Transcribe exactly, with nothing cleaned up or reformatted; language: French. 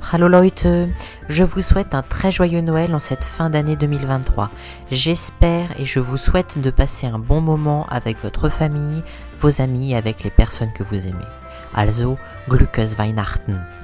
Hallo Leute, je vous souhaite un très joyeux Noël en cette fin d'année deux mille vingt-trois. J'espère et je vous souhaite de passer un bon moment avec votre famille, vos amis et avec les personnes que vous aimez. Also, glückes Weihnachten!